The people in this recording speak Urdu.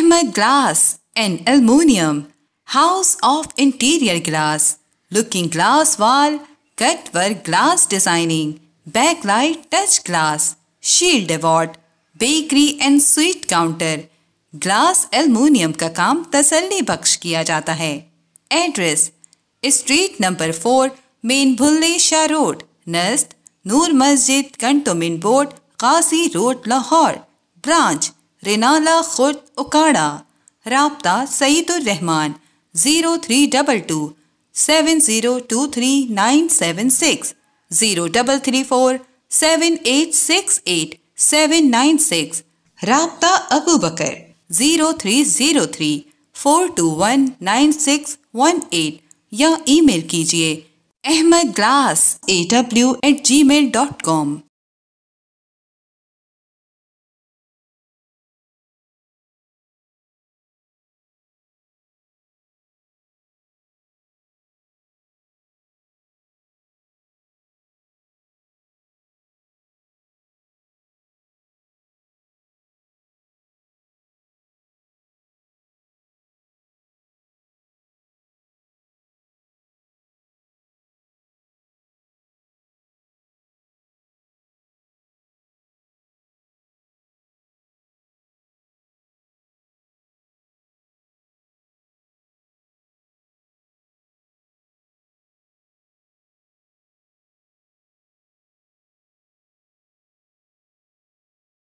Ahmad glass and aluminium, house of interior glass, looking glass wall, cut work glass designing, back light touch glass, shield award, bakery and sweet counter, glass aluminium کا کام تسلی بخش کیا جاتا ہے۔ ایڈریس: اسٹریٹ نمبر 4، مین بھلے شاہ روڈ، نزد Noor Masjid, cantonment board, Ghazi road, Lahore. Branch: Renala Khurd, Okara. رابطہ: سعید الرحمان، 0322 7023976 0334 7868 796۔ رابطہ ابو بکر، 0303 421 9618، یا ای میل کیجیے ahmedglasaw@gmail.com۔